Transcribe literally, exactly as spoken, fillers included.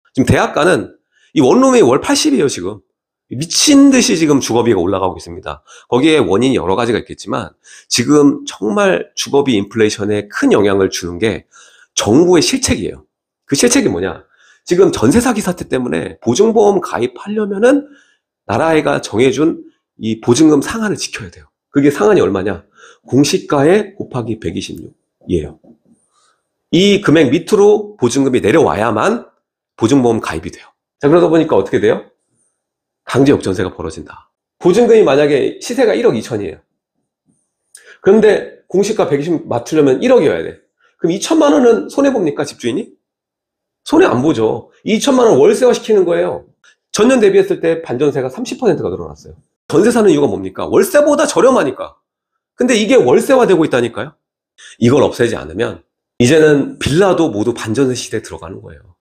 지금 대학가는 이 원룸이 월 팔십이에요, 지금. 미친 듯이 지금 주거비가 올라가고 있습니다. 거기에 원인이 여러 가지가 있겠지만 지금 정말 주거비 인플레이션에 큰 영향을 주는 게 정부의 실책이에요. 그 실책이 뭐냐? 지금 전세 사기 사태 때문에 보증보험 가입하려면은 나라가 정해준 이 보증금 상한을 지켜야 돼요. 그게 상한이 얼마냐? 공시가에 곱하기 백이십육이에요. 이 금액 밑으로 보증금이 내려와야만 보증보험 가입이 돼요. 자, 그러다 보니까 어떻게 돼요? 강제 역전세가 벌어진다. 보증금이 만약에 시세가 일억 이천이에요. 그런데 공시가 백이십 맞추려면 일억이어야 돼. 그럼 이천만 원은 손해봅니까, 집주인이? 손해 안 보죠. 이천만 원 월세화 시키는 거예요. 전년 대비했을 때 반전세가 삼십 퍼센트가 늘어났어요. 전세 사는 이유가 뭡니까? 월세보다 저렴하니까. 근데 이게 월세화 되고 있다니까요. 이걸 없애지 않으면 이제는 빌라도 모두 반전세 시대에 들어가는 거예요.